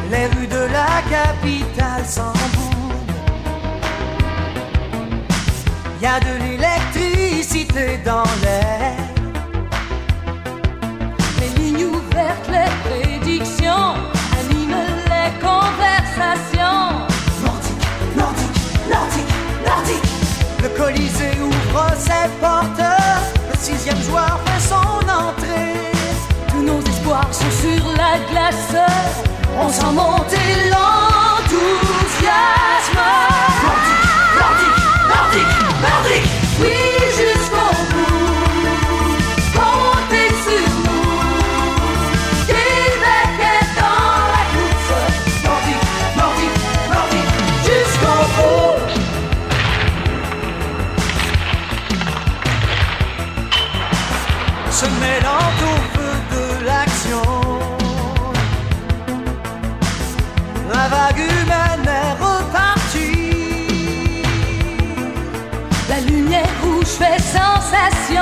Les rues de la capitale s'emboument. Y a de l'électricité dans l'air. Les lignes ouvertes, les prédictions animent les conversations. Nordique, nordique, nordique, nordique. Le Colisée ouvre ses portes. Le 6e joueur fait son entrée. Tous nos espoirs sont sur la glace. On sent monter l'enthousiasme. Nordique, nordique, nordique, nordique. Oui, jusqu'au bout, comptez sur nous. Québec est dans la course. Nordique, nordique, nordique, Jusqu'au bout. Se mêlant au feu de l'action. La vague humaine est repartie. La lumière rouge fait sensation.